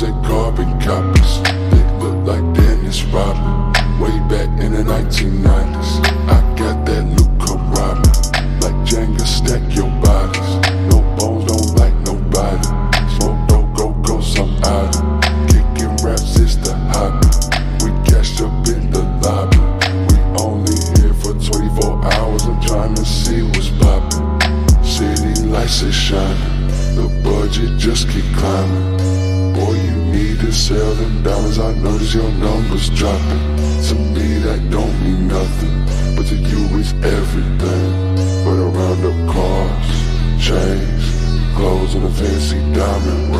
at carbon copies. They look like Dennis Rodman. Way back in the 1990s. I got that look, come rob me. Like Jenga, stack your bodies. No bones, don't like nobody. Smoke, don't go, I'm out. Kicking raps is the hobby. We cashed up in the lobby. We only here for 24 hours. I'm trying to see what's poppin'. City lights is shining. The budget just keep climbing. Boy, you need to sell them diamonds. I notice your numbers dropping. To me that don't mean nothing, but to you it's everything. But around the cars, chains, clothes, and a fancy diamond